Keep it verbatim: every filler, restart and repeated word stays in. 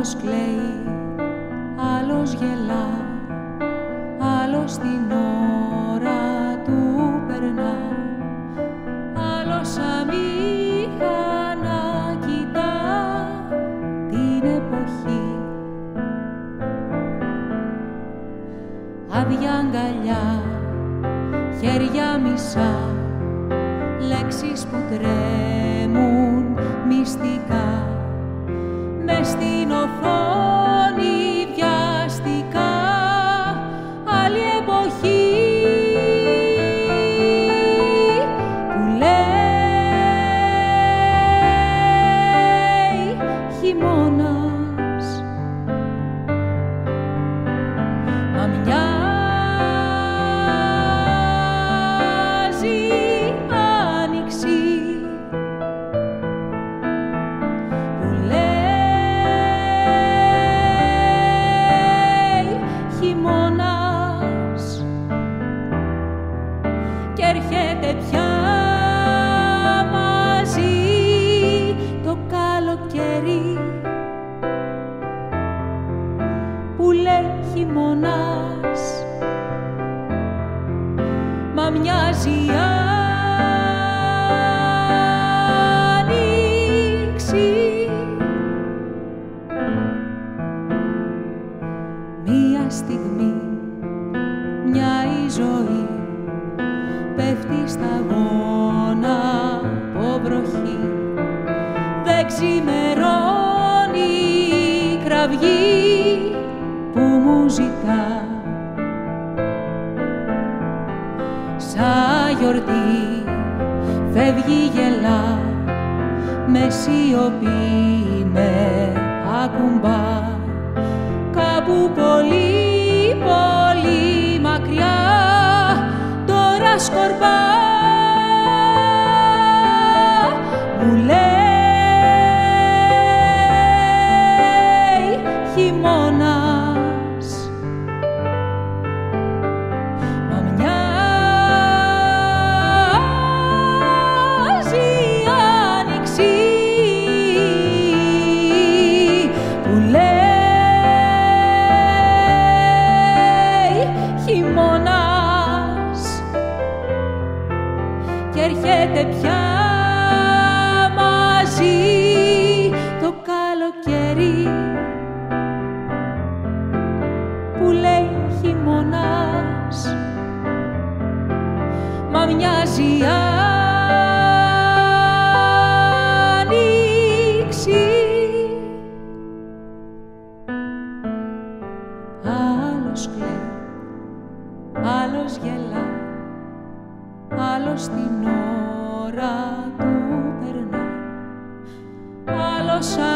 Άλλος κλαίει, άλλος γελά, άλλος την ώρα του περνά, άλλος αμήχανα κοιτά την εποχή. Άδεια αγκαλιά, χέρια μισά, λέξεις που τρέμουν μυστικά μες στην οθόνη βιαστικά, άλλη εποχή που λέει χειμώνας, μα μοιάζει άνοιξη που λέει χειμώνας κι έρχεται πια μαζί το καλοκαίρι που λέει χειμώνας, μα μοιάζει άνοιξη. Μία στιγμή, μια η ζωή πέφτει σταγόνα από βροχή, δεν ξημερώνει η κραυγή που μου ζητά. Σαν γιορτή φεύγει γελά, με σιωπή με ακουμπά, κάπου πολύ πολύ μακριά τώρα σκορπά. Μου λέει χειμώνας, μα μοιάζει άνοιξη που λέει χειμώνας κι έρχεται πια μαζί το καλοκαίρι που λέει χειμώνας, μα μοιάζει άνοιξη. Άλλος κλαίει, άλλος γελά, άλλος την ώρα του περνά, άλλος